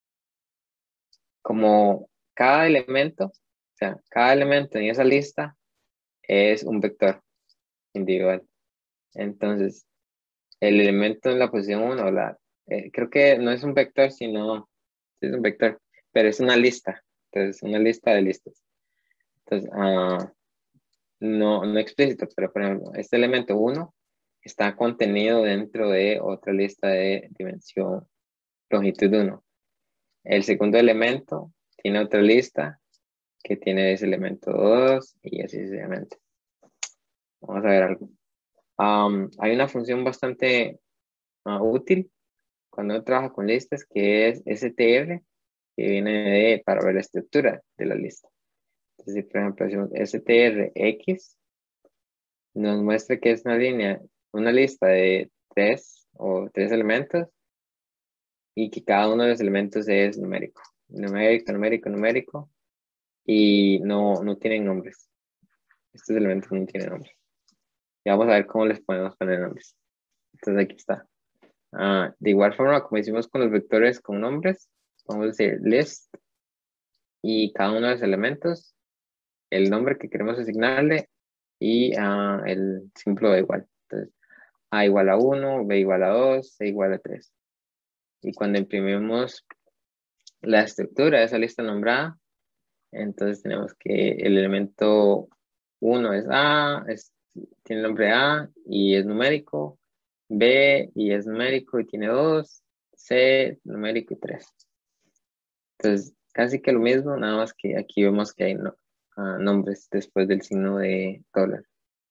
como cada elemento, o sea, cada elemento en esa lista es un vector individual. Entonces, el elemento en la posición uno, la, eh, creo que no es un vector, sino es un vector, pero es una lista. Entonces, una lista de listas. Entonces, uh, no, no explícito, pero por ejemplo, este elemento uno está contenido dentro de otra lista de dimensión longitud uno. El segundo elemento tiene otra lista que tiene ese elemento dos y así sucesivamente. Vamos a ver algo. Um, hay una función bastante uh, útil cuando uno trabaja con listas que es S T R, que viene de para ver la estructura de la lista. Entonces, por ejemplo, hacemos S T R X, nos muestra que es una línea, una lista de tres o tres elementos y que cada uno de los elementos es numérico. Numérico, numérico, numérico y no, no tienen nombres. Estos elementos no tienen nombres. Y vamos a ver cómo les podemos poner nombres. Entonces aquí está. Uh, de igual forma, como hicimos con los vectores con nombres, vamos a decir list y cada uno de los elementos, el nombre que queremos asignarle y uh, el símbolo de igual. Entonces, A igual a uno, B igual a dos, C igual a tres. Y cuando imprimimos la estructura de esa lista nombrada, entonces tenemos que el elemento uno es A, es, tiene el nombre A y es numérico, B y es numérico y tiene dos, C numérico y tres. Entonces, casi que lo mismo, nada más que aquí vemos que hay no, uh, nombres después del signo de dólar.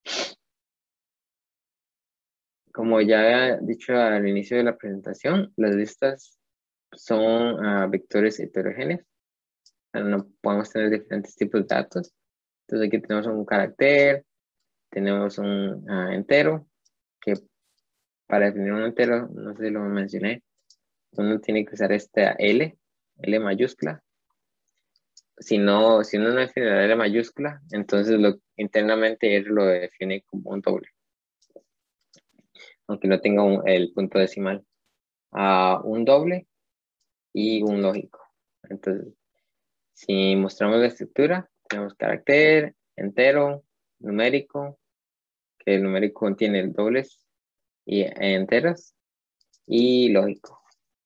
Como ya había dicho al inicio de la presentación, las listas son uh, vectores heterogéneos. No podemos tener diferentes tipos de datos. Entonces aquí tenemos un carácter, tenemos un uh, entero, que para definir un entero, no sé si lo mencioné, uno tiene que usar esta L, L mayúscula. Si no, si uno no define la L mayúscula, entonces lo, internamente él lo define como un doble. Aunque no tenga un, el punto decimal. Uh, un doble y un lógico. Entonces, si mostramos la estructura, tenemos carácter, entero, numérico, que el numérico contiene dobles y enteros, y lógico.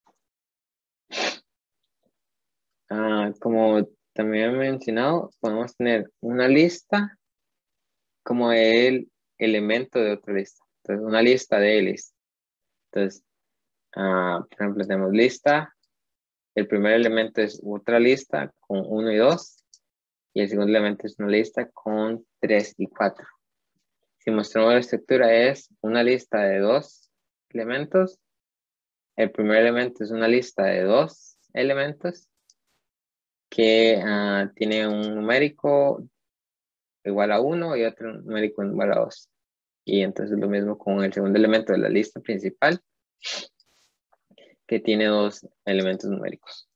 Ah, como también he mencionado, podemos tener una lista como el elemento de otra lista. Entonces, una lista de listas. Entonces, uh, por ejemplo, tenemos lista. El primer elemento es otra lista con uno y dos. Y el segundo elemento es una lista con tres y cuatro. Si mostramos la estructura es una lista de dos elementos. El primer elemento es una lista de dos elementos que uh, tiene un numérico igual a uno y otro numérico igual a dos. Y entonces lo mismo con el segundo elemento de la lista principal, que tiene dos elementos numéricos.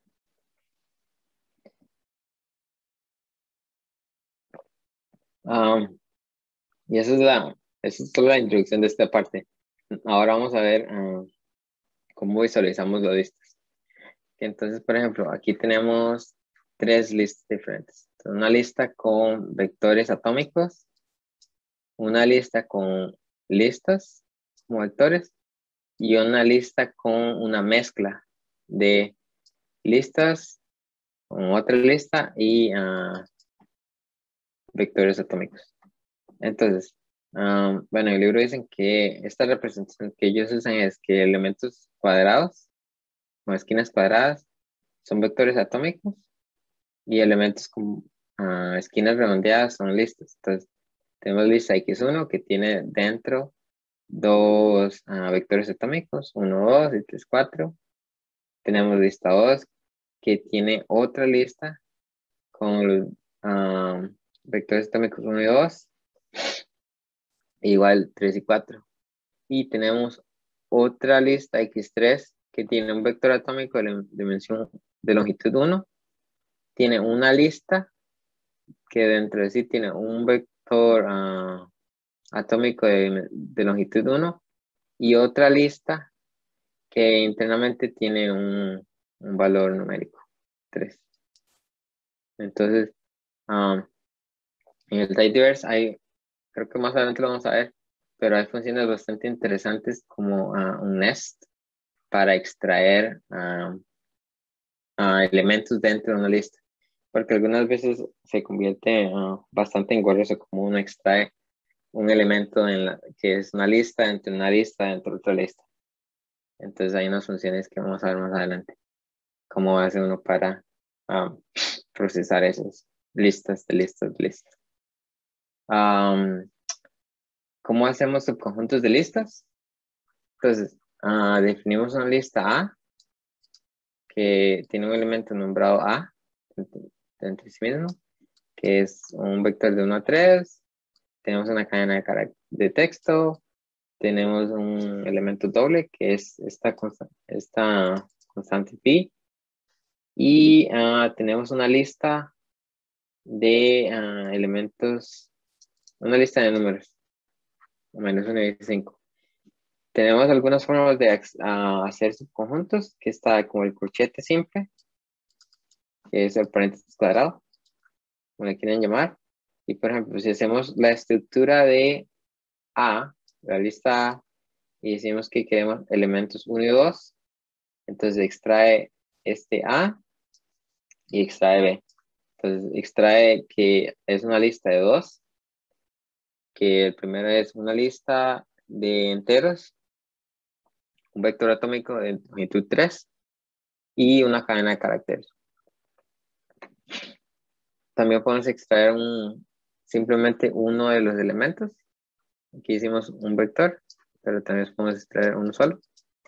Um, y esa es, la, esa es toda la introducción de esta parte. Ahora vamos a ver uh, cómo visualizamos las listas. Entonces, por ejemplo, aquí tenemos tres listas diferentes. Una lista con vectores atómicos, una lista con listas como vectores y una lista con una mezcla de listas con otra lista y uh, vectores atómicos. Entonces, um, bueno, en el libro dicen que esta representación que ellos usan es que elementos cuadrados con esquinas cuadradas son vectores atómicos y elementos con uh, esquinas redondeadas son listas. Entonces, tenemos lista equis uno que tiene dentro dos uh, vectores atómicos, uno, dos y tres, cuatro. Tenemos lista dos que tiene otra lista con los um, vectores atómicos uno y dos, igual tres y cuatro. Y tenemos otra lista equis tres que tiene un vector atómico de dimensión de longitud uno, tiene una lista que dentro de sí tiene un vector uh, atómico de, de longitud uno y otra lista que internamente tiene un, un valor numérico tres. Entonces, um, en el Tidyverse hay, creo que más adelante lo vamos a ver, pero hay funciones bastante interesantes como uh, un nest para extraer uh, uh, elementos dentro de una lista, porque algunas veces se convierte uh, bastante engorroso como uno extrae un elemento en la, que es una lista dentro de una lista dentro de otra lista. Entonces hay unas funciones que vamos a ver más adelante, cómo hace uno para um, procesar esas listas de listas de listas. Um, ¿Cómo hacemos subconjuntos de listas? Entonces, uh, definimos una lista A que tiene un elemento nombrado A dentro de sí mismo, que es un vector de uno a tres. Tenemos una cadena de, de texto. Tenemos un elemento doble, que es esta, consta esta constante pi. Y uh, tenemos una lista de uh, elementos, una lista de números, menos uno y cinco. Tenemos algunas formas de uh, hacer subconjuntos, que está como el corchete simple, que es el paréntesis cuadrado, como le quieren llamar. Y por ejemplo, si hacemos la estructura de A, la lista A, y decimos que queremos elementos uno y dos, entonces extrae este A y extrae B. Entonces extrae que es una lista de dos, que el primero es una lista de enteros, un vector atómico de longitud tres y una cadena de caracteres. También podemos extraer un, simplemente uno de los elementos. Aquí hicimos un vector, pero también podemos extraer uno solo.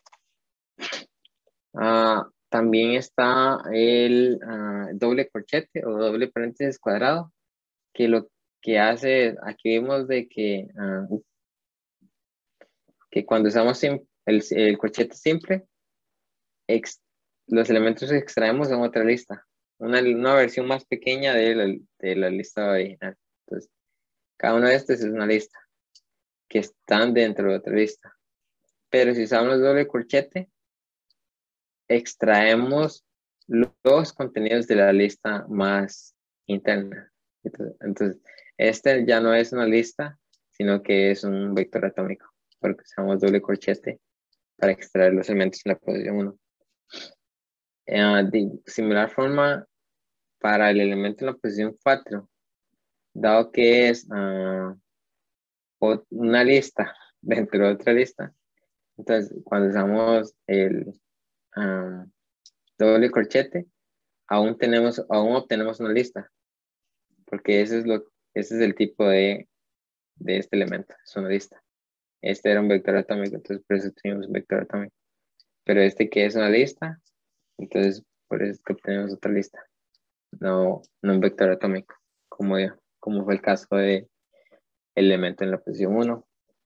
Uh, también está el uh, doble corchete o doble paréntesis cuadrado, que lo que hace, aquí vemos de que, uh, que cuando usamos el, el corchete simple, ex, los elementos que extraemos son otra lista, una, una versión más pequeña de la, de la lista original. Entonces, cada uno de estos es una lista que están dentro de otra lista. Pero si usamos doble corchete, extraemos los contenidos de la lista más interna. Entonces, entonces, este ya no es una lista, sino que es un vector atómico, porque usamos doble corchete para extraer los elementos en la posición uno. Uh, de similar forma, para el elemento en la posición cuatro, dado que es uh, una lista dentro de otra lista. Entonces, cuando usamos el um, doble corchete, aún tenemos, aún obtenemos una lista, porque ese es lo, ese es el tipo de, de este elemento, es una lista. Este era un vector atómico, entonces por eso tenemos un vector atómico. Pero este que es una lista, entonces por eso es que obtenemos otra lista. No, no un vector atómico, como, como fue el caso de elemento en la posición uno.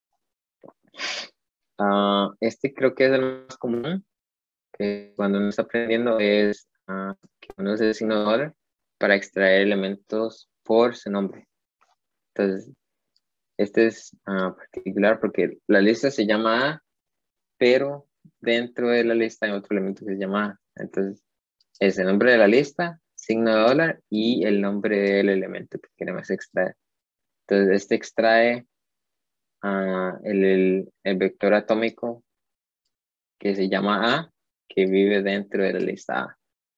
Uh, este creo que es el más común, que cuando uno está aprendiendo es uh, que uno usa el signo dólar para extraer elementos por su nombre. Entonces, este es uh, particular porque la lista se llama A, pero dentro de la lista hay otro elemento que se llama A. Entonces, es el nombre de la lista, signo de dólar y el nombre del elemento que queremos extraer. Entonces, este extrae uh, el, el, el vector atómico que se llama A, que vive dentro de la lista A.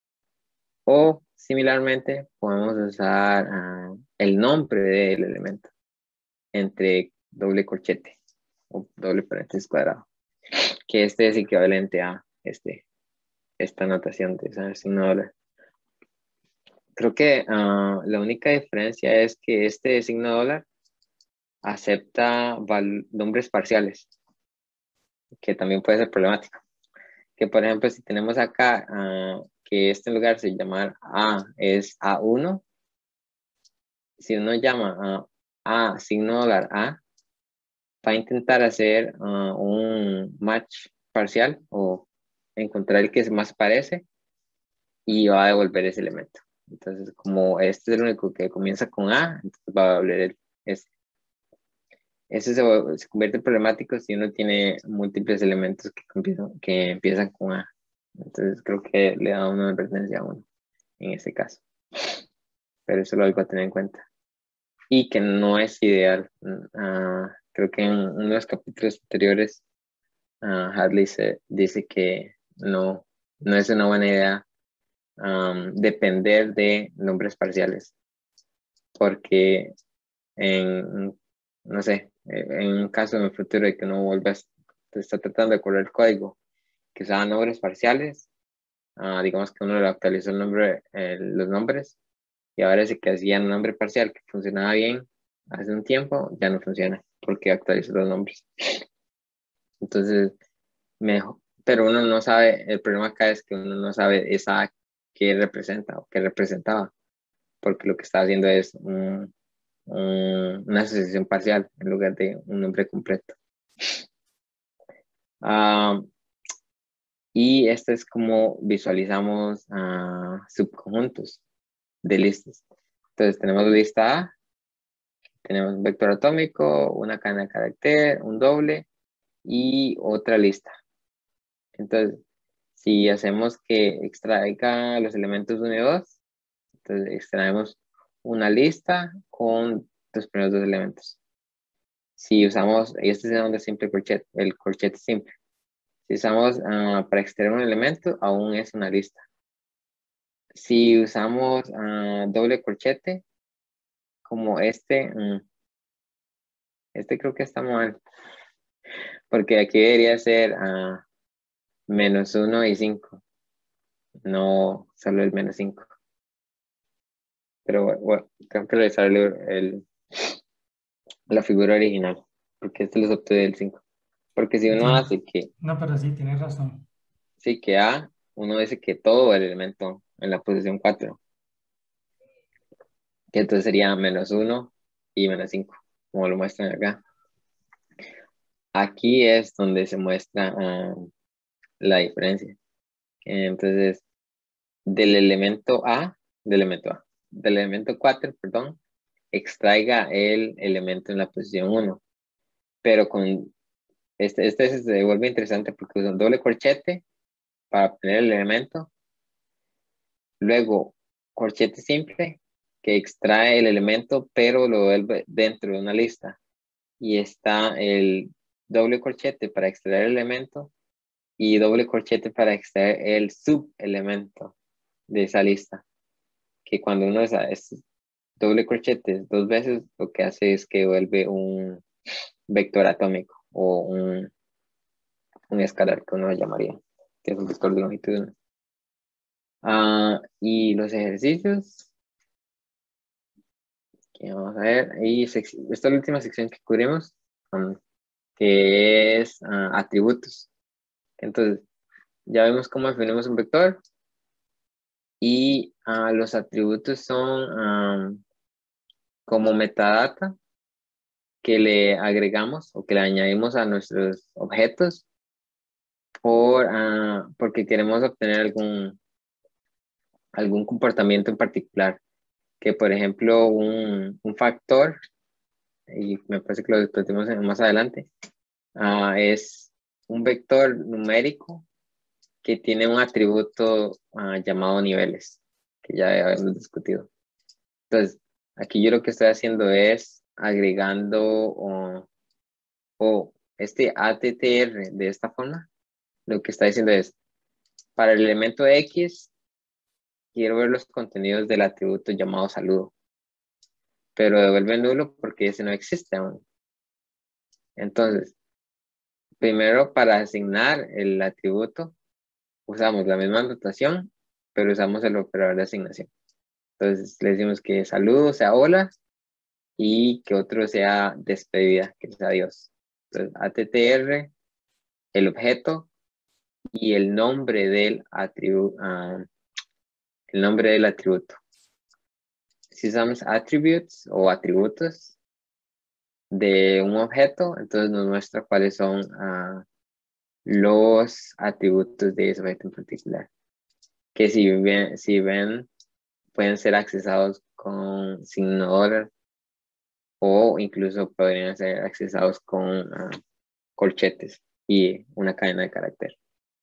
O similarmente, podemos usar uh, el nombre del elemento entre doble corchete o doble paréntesis cuadrado, que este es equivalente a este, esta notación de ese signo dólar. Creo que uh, la única diferencia es que este signo dólar acepta nombres parciales, que también puede ser problemático. Que por ejemplo, si tenemos acá uh, que este lugar se llama A, es A uno, si uno llama a A signo dólar A, va a intentar hacer uh, un match parcial o encontrar el que más parece y va a devolver ese elemento. Entonces, como este es el único que comienza con A, entonces va a devolver el, este. Eso se, se convierte en problemático si uno tiene múltiples elementos que empiezan, que empiezan con A. Entonces, creo que le da una advertencia a uno en ese caso. Pero eso es algo a tener en cuenta. Y que no es ideal. Uh, creo que en uno de los capítulos anteriores, uh, Hadley se, dice que no, no es una buena idea um, depender de nombres parciales. Porque en, no sé, en un caso en el futuro de que no vuelvas, te está tratando de correr el código que usaba nombres parciales, uh, digamos que uno le actualizó el nombre, eh, los nombres, y ahora ese que hacía un nombre parcial que funcionaba bien hace un tiempo, ya no funciona porque actualizó los nombres. Entonces, mejor, pero uno no sabe, el problema acá es que uno no sabe esa qué representa o qué representaba, porque lo que está haciendo es un, un, una asociación parcial en lugar de un nombre completo. Uh, y este es como visualizamos uh, subconjuntos de listas. Entonces tenemos lista A, tenemos un vector atómico, una cadena de carácter, un doble y otra lista. Entonces, si hacemos que extraiga los elementos uno y dos, entonces extraemos una lista con los primeros dos elementos. Si usamos, y este es el nombre simple corchete, el corchete simple. Si usamos uh, para extraer un elemento, aún es una lista. Si usamos uh, doble corchete, como este, um, este creo que está mal, porque aquí debería ser uh, menos uno y cinco, no solo el menos cinco. Pero bueno, tengo que revisar el, el, la figura original, porque este los obtuve del cinco. Porque si uno Tien- hace que, No, pero sí, tienes razón. sí que A, uno dice que todo el elemento en la posición cuatro, que entonces sería menos uno y menos cinco, como lo muestran acá. Aquí es donde se muestra uh, la diferencia. Entonces, del elemento A, del elemento A, del elemento cuatro, perdón, extraiga el elemento en la posición uno, pero con este, este se vuelve interesante porque usa un doble corchete para obtener el elemento, luego corchete simple que extrae el elemento pero lo vuelve dentro de una lista, y está el doble corchete para extraer el elemento y doble corchete para extraer el subelemento de esa lista, que cuando uno usa es doble corchete dos veces, lo que hace es que vuelve un vector atómico o un, un escalar que uno llamaría, que es un vector de longitud. Uh, y los ejercicios, que vamos a ver, y esta es la última sección que cubrimos, um, que es uh, atributos. Entonces, ya vemos cómo definimos un vector, y uh, los atributos son um, como metadata que le agregamos o que le añadimos a nuestros objetos por, uh, porque queremos obtener algún, algún comportamiento en particular. Que por ejemplo un, un factor, y me parece que lo discutimos más adelante, uh, es un vector numérico que tiene un atributo uh, llamado niveles, que ya habíamos discutido. Entonces, aquí yo lo que estoy haciendo es agregando o, o este A T T R de esta forma. Lo que está diciendo es, para el elemento X, quiero ver los contenidos del atributo llamado saludo, pero devuelve nulo porque ese no existe aún. Entonces, primero para asignar el atributo, usamos la misma notación, pero usamos el operador de asignación. Entonces, le decimos que saludo sea hola y que otro sea despedida, que sea adiós. Entonces, A T T R, el objeto y el nombre del atributo. Uh, el nombre del atributo. Si usamos attributes o atributos de un objeto, entonces nos muestra cuáles son uh, los atributos de ese objeto en particular. Que si ven, si ven pueden ser accesados con signo dólar o incluso podrían ser accesados con uh, corchetes y una cadena de carácter.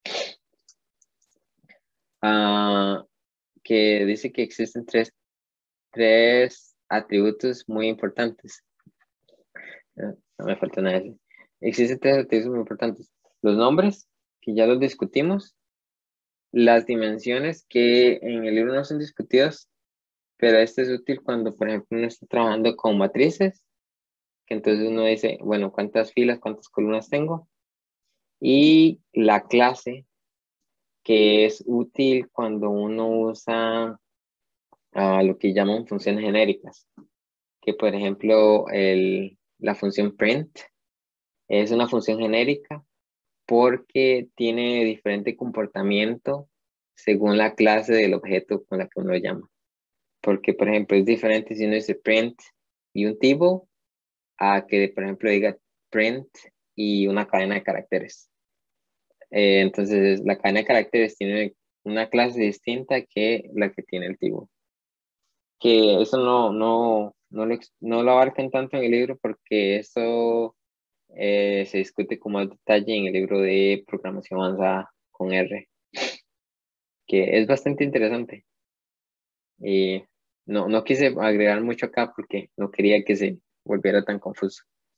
Uh, que dice que existen tres, tres atributos muy importantes. Uh, no me falta nada de eso. Existen tres atributos muy importantes. Los nombres, que ya los discutimos. Las dimensiones, que en el libro no son discutidos, pero este es útil cuando, por ejemplo, uno está trabajando con matrices, que entonces uno dice, bueno, ¿cuántas filas, cuántas columnas tengo? Y la clase, que es útil cuando uno usa uh, lo que llaman funciones genéricas, que por ejemplo, el, la función print es una función genérica porque tiene diferente comportamiento según la clase del objeto con la que uno llama. Porque, por ejemplo, es diferente si uno dice print y un tipo a que, por ejemplo, diga print y una cadena de caracteres. Eh, entonces, la cadena de caracteres tiene una clase distinta que la que tiene el tipo. Que eso no, no, no, lo, no lo abarcan tanto en el libro porque eso eh, se discute con más detalle en el libro de programación avanzada con R, que es bastante interesante. Y no, no quise agregar mucho acá porque no quería que se volviera tan confuso.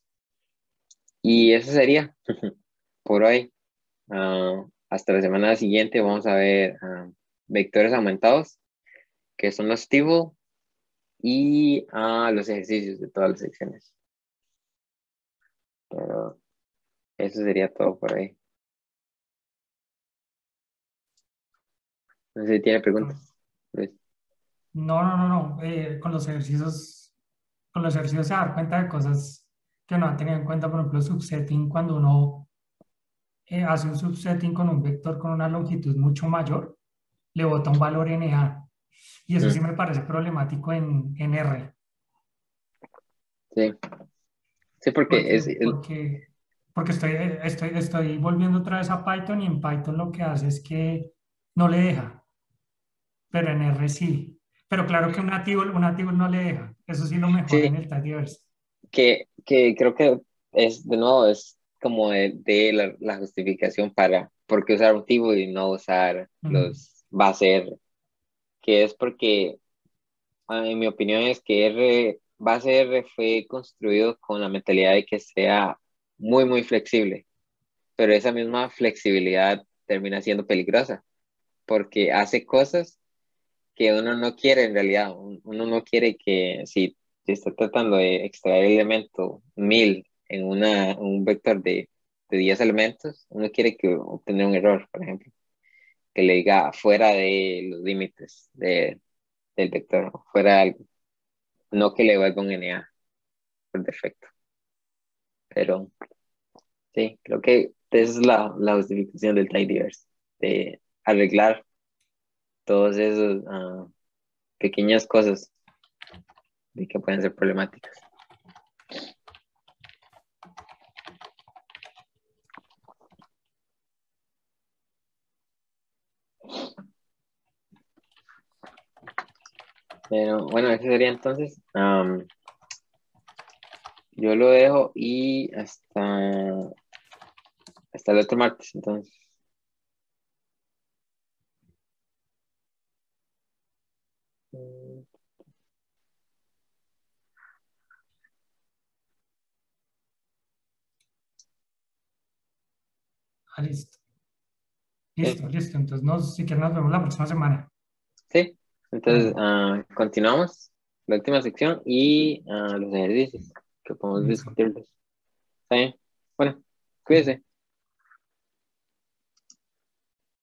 Y eso sería por hoy. Uh, hasta la semana siguiente vamos a ver uh, vectores aumentados, que son los tibble, y uh, los ejercicios de todas las secciones. Pero eso sería todo por hoy. No sé si tiene preguntas, Luis. No, no, no, no. Eh, con los ejercicios, con los ejercicios se da cuenta de cosas que no han tenido en cuenta, por ejemplo, subsetting, cuando uno eh, hace un subsetting con un vector con una longitud mucho mayor, le bota un valor N A. Y eso sí Mm, me parece problemático en, en R. sí, sí, porque Porque, es el, porque, porque estoy, estoy, estoy volviendo otra vez a Python y en Python lo que hace es que no le deja, pero en R sí. Pero claro que un nativo, un nativo no le deja. Eso sí lo mejora en sí, el tidyverse. que, que creo que es, de nuevo, es como de, de la, la justificación para por qué usar un tipo y no usar Mm. los base R, que es porque, ah, en mi opinión, es que R, base R fue construido con la mentalidad de que sea muy, muy flexible, pero esa misma flexibilidad termina siendo peligrosa, porque hace cosas que uno no quiere en realidad. Uno no quiere que si se está tratando de extraer el elemento mil en una, un vector de, de diez elementos, uno quiere que obtener un error, por ejemplo, que le diga fuera de los límites de, del vector, o fuera de algo, no que le vuelva un N A por defecto. Pero sí, creo que esa es la, la justificación del tidyverse, de arreglar todas esas uh, pequeñas cosas de que pueden ser problemáticas. Pero bueno, eso sería entonces. Um, yo lo dejo y hasta, hasta el otro martes, entonces. Ah, listo. Sí, Listo, listo. Entonces, nos, si quieres, nos vemos la próxima semana. sí. Entonces, Bueno, uh, continuamos la última sección y uh, los ejercicios que podemos listo. discutirlos. ¿Está bien? Bueno, cuídese.